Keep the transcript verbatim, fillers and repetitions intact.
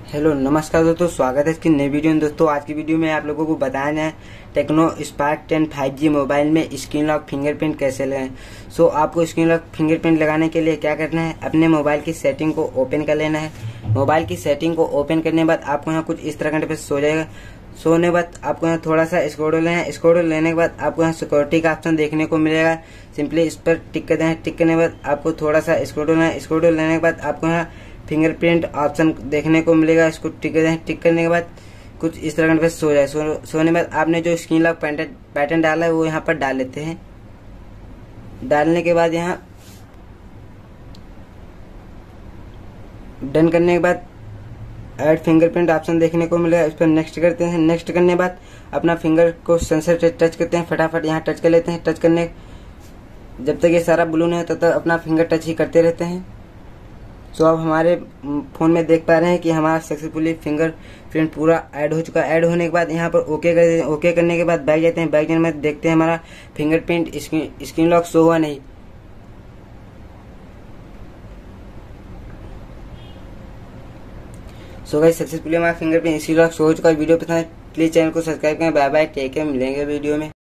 Hello नमस्कार दोस्तों, स्वागत है इसकी नई वीडियो में। दोस्तों आज की वीडियो में आप लोगों को बताना है Tecno Spark ten five G mobile में स्क्रीन लॉक फिंगरप्रिंट कैसे लगाएं। सो आपको स्क्रीन लॉक फिंगरप्रिंट लगाने के लिए क्या करना है, अपने मोबाइल की सेटिंग को ओपन कर लेना है। मोबाइल की सेटिंग को ओपन करने के बाद आपको यहाँ कुछ इस तरह का इंटरफेस हो जाएगा। सोने के बाद आपको यहाँ थोड़ा सा स्क्रॉल लेना है। स्क्रॉल लेने के बाद आपको यहाँ सिक्योरिटी का ऑप्शन देखने को मिलेगा। सिंपली इस पर टिक कर देना है। टिक करने के बाद आपको थोड़ा सा स्क्रॉल लेना है। स्क्रॉल लेने के बाद आपको यहाँ फिंगरप्रिंट ऑप्शन देखने को मिलेगा। इसको टिक कर देना है। टिक करने के बाद कुछ इस तरह का सो जाए। सो, सोने के बाद आपने जो स्क्रीन लॉक पैटर्न डाला है वो यहाँ पर डाल लेते हैं। डालने के बाद यहाँ डन करने के बाद ऐड फिंगरप्रिंट ऑप्शन देखने को मिलेगा। इस पर नेक्स्ट करते हैं। नेक्स्ट करने के बाद अपना फिंगर को सेंसर टच करते हैं। फटाफट यहाँ टच कर लेते हैं। टच करने जब तक ये सारा ब्लू नहीं होता तब अपना फिंगर टच ही करते रहते हैं। सो अब हमारे फोन में देख पा रहे हैं कि हमारा सक्सेसफुली फिंगर प्रिंट पूरा ऐड हो चुका है। ऐड होने के बाद यहाँ पर ओके कर ओके करने के बाद बैक जाते हैं। बैक जाने में देखते हैं हमारा फिंगरप्रिंट स्क्रीन लॉक शो हुआ नहीं। सो गाइस सक्सेसफुली हमारा फिंगरप्रिंट स्क्रीन लॉक शो हो चुका है। वीडियो पसंद है प्लीज चैनल को सब्सक्राइब करें। बाय बाय, टेक केयर, मिलेंगे वीडियो में।